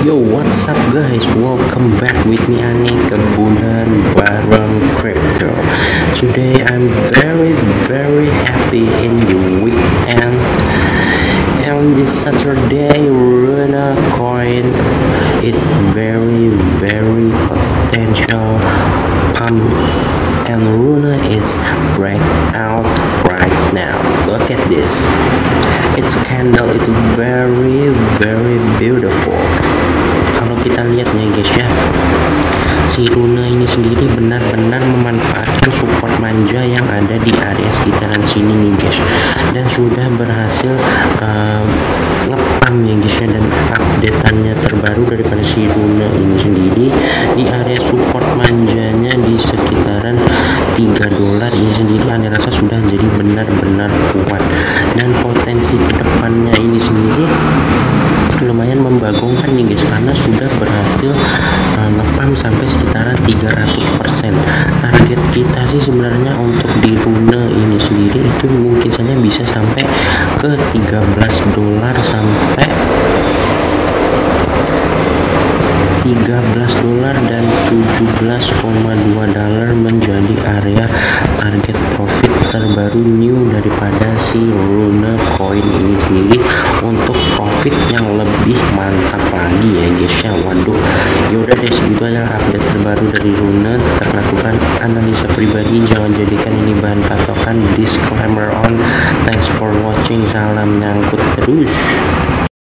Yo, what's up guys? Welcome back with me Ane ke Bulan Bareng Crypto. Today I'm very happy in the weekend. And this Saturday, Luna coin is very potential pump, and Luna is break out right now. Look at this. Its candle is very beautiful. Kalau kita lihat nih guys ya, si Luna ini sendiri benar-benar memanfaatkan support manja yang ada di area sekitaran sini nih guys, dan sudah berhasil ngepam ya guys ya. Dan updateannya terbaru daripada si Luna ini sendiri di area support manjanya di sekitaran $3 ini sendiri, Ane rasa sudah jadi benar-benar kuat, dan potensi kedepannya ini sendiri lumayan membagongkan nih guys, karena sudah berhasil ngepam sampai sekitaran 300%. Target kita sih sebenarnya untuk di Luna ini sendiri itu mungkin saja bisa sampai ke $13 sampai $13 dan $17,2 menjadi area target profit terbaru new daripada si Luna coin ini sendiri, untuk profit yang lebih mantap lagi ya guys ya. Waduh, yaudah deh, segitu aja update terbaru dari Luna. Tetap lakukan analisa pribadi, jangan jadikan ini bahan patokan. Disclaimer on. Thanks for watching, salam nyangkut terus.